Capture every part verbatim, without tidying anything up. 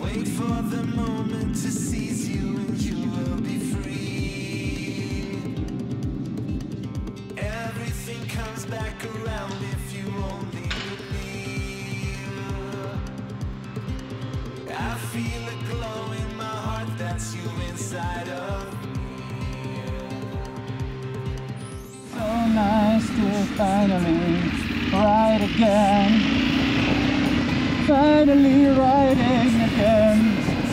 Wait for the moment to seize you and you will be free. Everything comes back around if you only believe. I feel a glow in my heart, that's you inside of me. So nice to finally ride again. Finally riding again.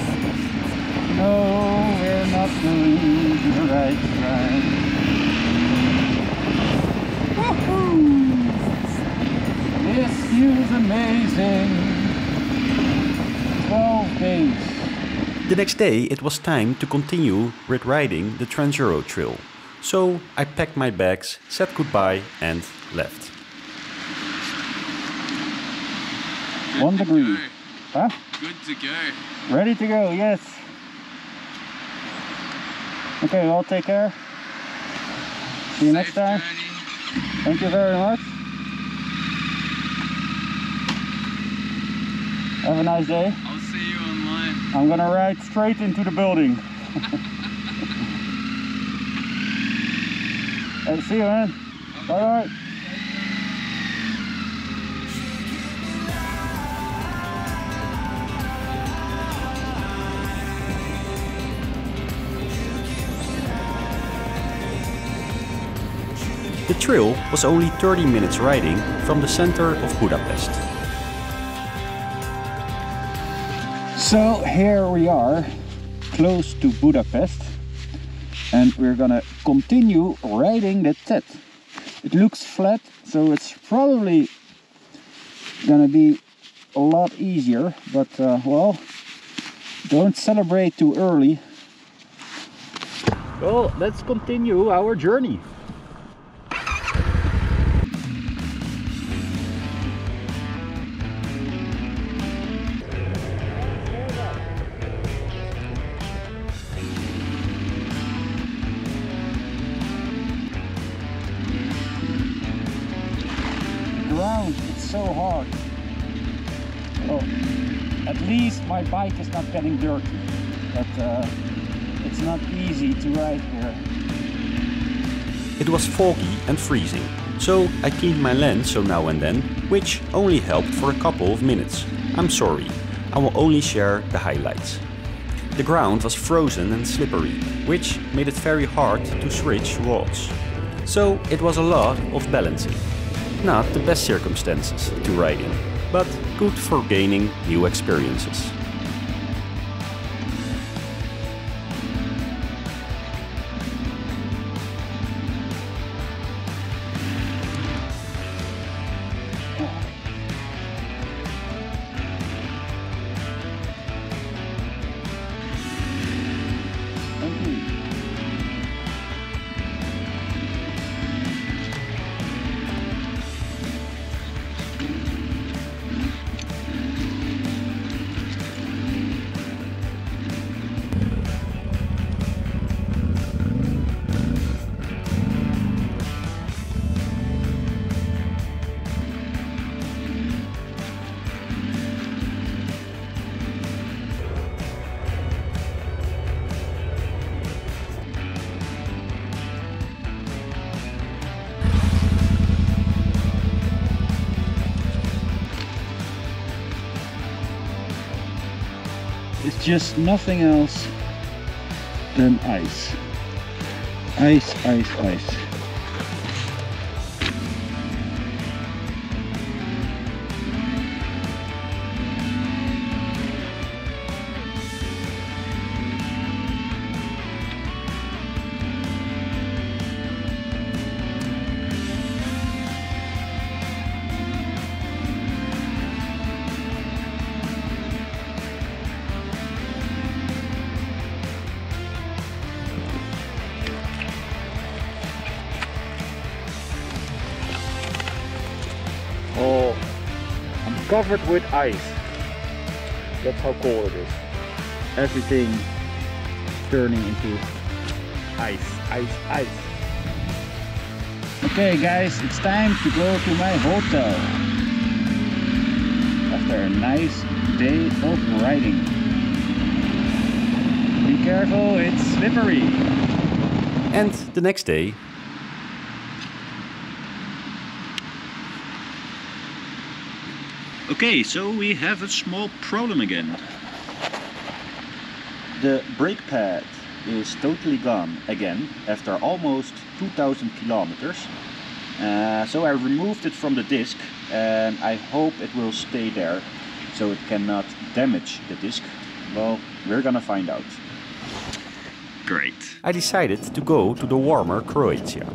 No, we're not doing the right ride. Woohoo! This view's amazing. twelve days. The next day it was time to continue with riding the Trans-Euro Trail. So I packed my bags, said goodbye and left. Good One to degree. go. Huh? Good to go. Ready to go, yes. Okay, well, take care. See you Safe next time. journey. Thank you very much. Have a nice day. I'll see you online. I'm gonna ride straight into the building. Hey, see you, man. Bye bye. The trail was only thirty minutes riding from the center of Budapest. So here we are, close to Budapest, and we're gonna continue riding the T E T. It looks flat, so it's probably gonna be a lot easier, but uh, well, don't celebrate too early. Well, let's continue our journey. Ground, it's so hard. Oh, at least my bike is not getting dirty, but uh, it's not easy to ride here. It was foggy and freezing, so I cleaned my lens so now and then, which only helped for a couple of minutes. I'm sorry, I will only share the highlights. The ground was frozen and slippery, which made it very hard to switch rods. So it was a lot of balancing. Not the best circumstances to ride in, but good for gaining new experiences. Thank you. It's just nothing else than ice. Ice, ice, ice. Oh, I'm covered with ice. That's how cold it is. Everything turning into ice, ice, ice. Okay guys, it's time to go to my hotel after a nice day of riding. careful, it's slippery. And the next day, okay, so we have a small problem again. The brake pad is totally gone again after almost two thousand kilometers. Uh, so I removed it from the disc and I hope it will stay there so it cannot damage the disc. Well, we're gonna find out. Great. I decided to go to the warmer Croatia.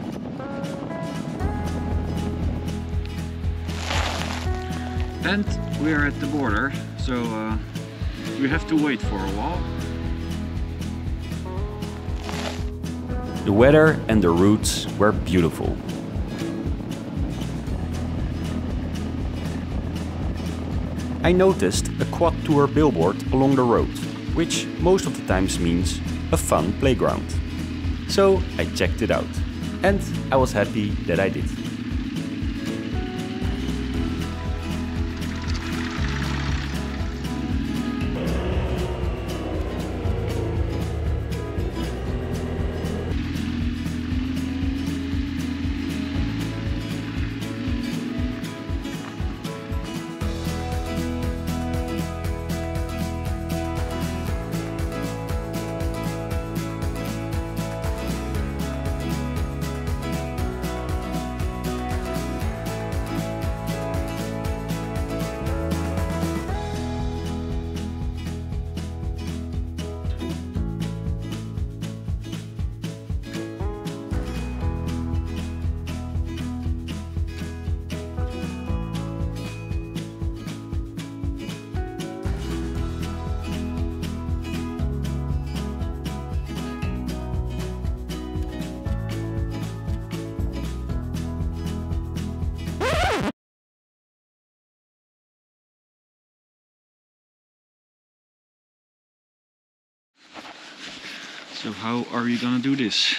And we're at the border, so uh, we have to wait for a while. The weather and the routes were beautiful. I noticed a quad tour billboard along the road, which most of the times means a fun playground. So I checked it out, and I was happy that I did. So how are you gonna do this?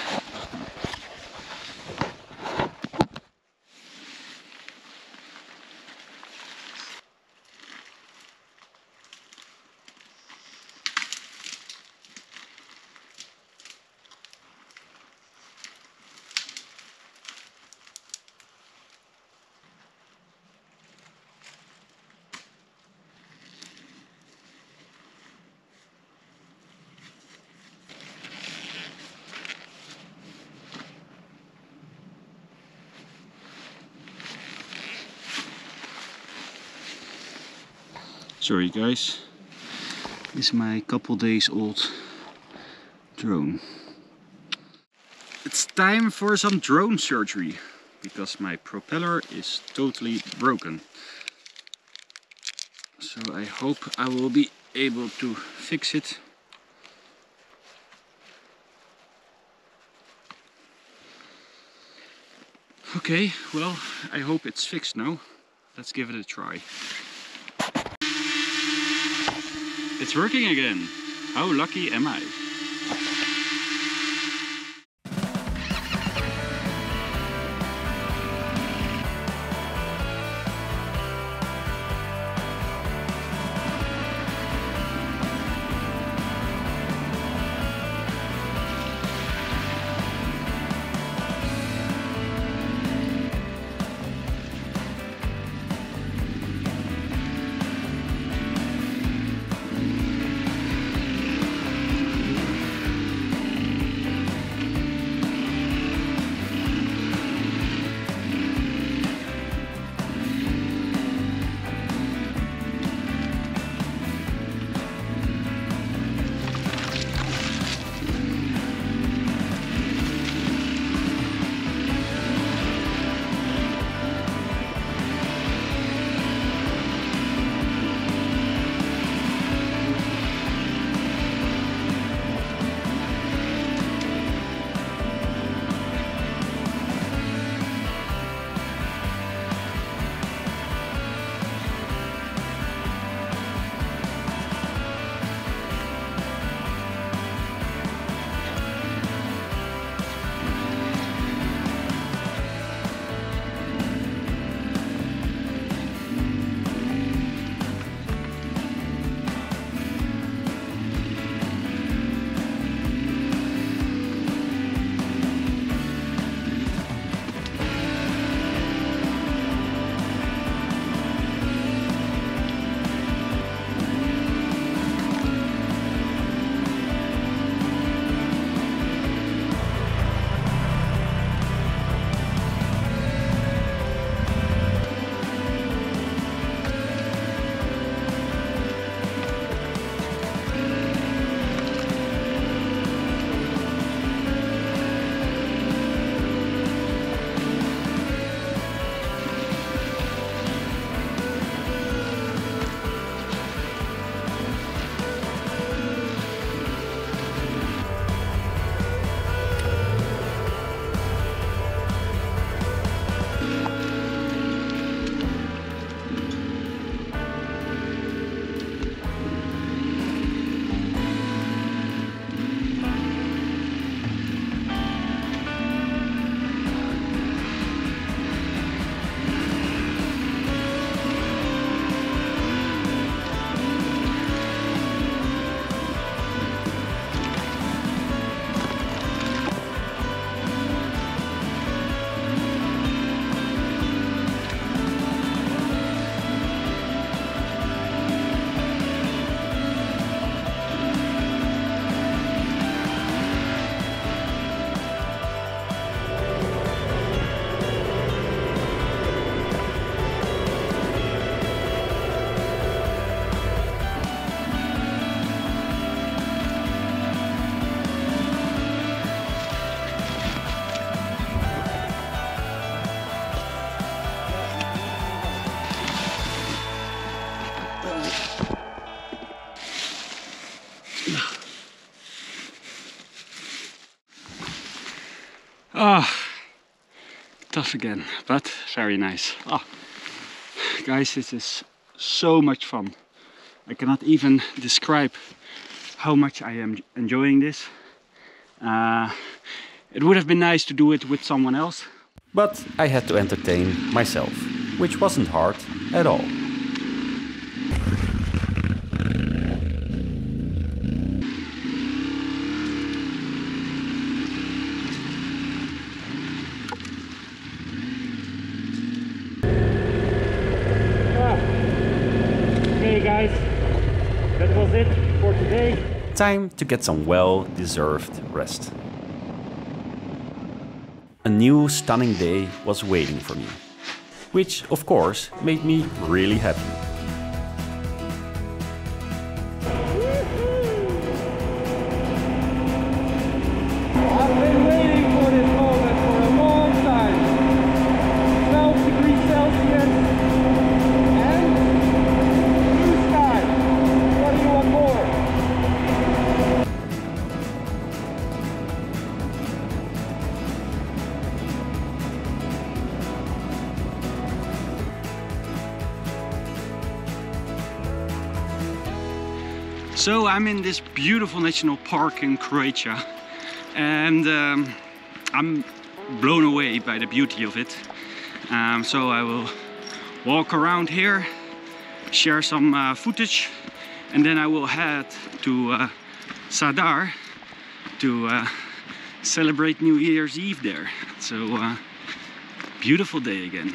Sorry guys, this is my couple days old drone. It's time for some drone surgery because my propeller is totally broken. So I hope I will be able to fix it. Okay, well, I hope it's fixed now. Let's give it a try. It's working again. How lucky am I? tough again, but very nice. Oh, guys, this is so much fun. I cannot even describe how much I am enjoying this. Uh, it would have been nice to do it with someone else. But I had to entertain myself, which wasn't hard at all. Okay guys, that was it for today. Time to get some well-deserved rest. A new stunning day was waiting for me, which of course made me really happy. I've been waiting for this moment for a long time. twelve degrees Celsius and blue sky. What do you want more? So I'm in this beautiful national park in Croatia, and um, I'm blown away by the beauty of it. Um, so I will walk around here, share some uh, footage, and then I will head to uh, Zadar to uh, celebrate New Year's Eve there. So uh, beautiful day again.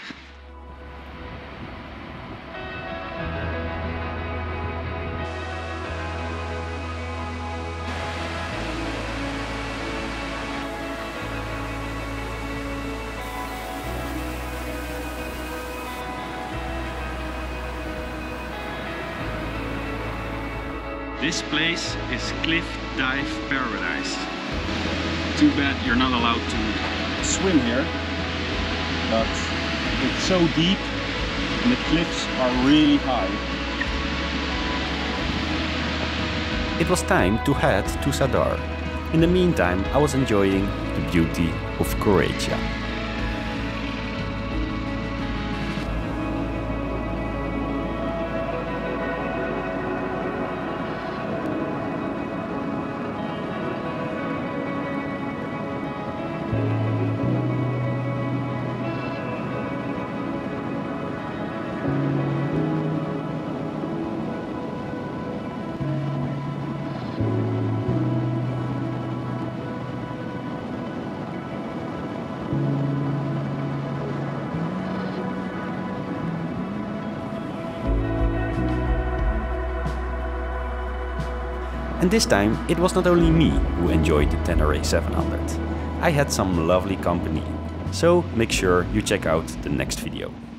This place is Cliff Dive Paradise. Too bad you're not allowed to swim here, but it's so deep and the cliffs are really high. It was time to head to Zadar. In the meantime, I was enjoying the beauty of Croatia. And this time it was not only me who enjoyed the Tenere seven hundred. I had some lovely company, so make sure you check out the next video.